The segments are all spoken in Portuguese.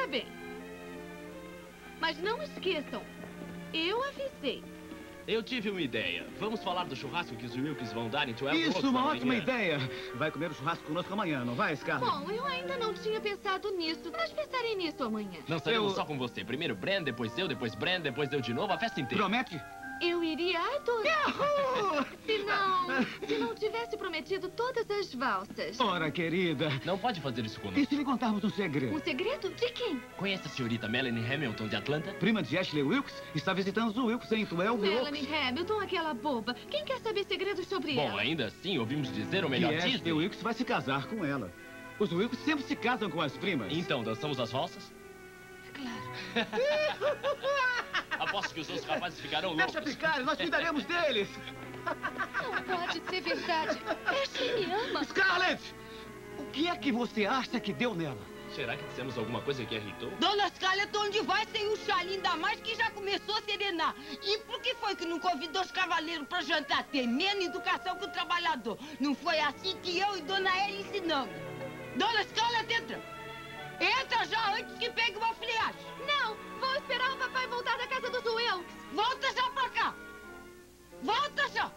bem. Mas não esqueçam, eu avisei. Eu tive uma ideia. Vamos falar do churrasco que os Wilkes vão dar em 12 Isso, uma ótima ideia. Vai comer o churrasco conosco amanhã, não vai, Scarlett? Bom, eu ainda não tinha pensado nisso, mas pensarei nisso amanhã. Não saímos só com você. Primeiro Bran, depois eu, depois Bran, depois eu de novo, a festa inteira. Promete? Eu iria adorar. Se não tivesse prometido todas as valsas. Ora, querida. Não pode fazer isso E conosco. se lhe contarmos um segredo? Um segredo? De quem? Conhece a senhorita Melanie Hamilton de Atlanta? Prima de Ashley Wilkes está visitando os Wilkes em 12 Oaks. Melanie Hamilton, aquela boba. Quem quer saber segredos sobre ela? Bom, ainda assim, ouvimos dizer, ou melhor, E Ashley Disney. Wilkes vai se casar com ela. Os Wilkes sempre se casam com as primas. Então, dançamos as valsas? Claro. Aposto que os outros rapazes ficarão loucos. Deixa ficar, nós cuidaremos deles. Não pode ser verdade. Ashley me ama. Scarlett! O que é que você acha que deu nela? Será que dissemos alguma coisa que a irritou? Dona Scarlett, onde vai sem o Charlie, ainda mais que já começou a serenar? E por que foi que não convidou os cavaleiros para jantar? Tem menos educação que o trabalhador. Não foi assim que eu e Dona Ela ensinamos. Dona Scarlett, entra! Entra já antes que pegue uma friagem. Não, vou esperar o papai voltar da casa dos Wilkes. Volta já pra cá! Volta já!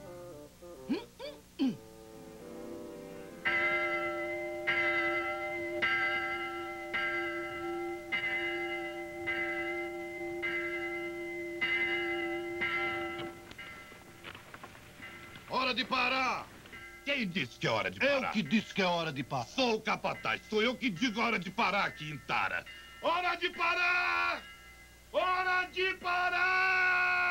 Hora de parar! Quem disse que é hora de parar? Eu que disse que é hora de parar. Sou o capataz. Sou eu que digo a hora de parar aqui em Tara. Hora de parar! Hora de parar!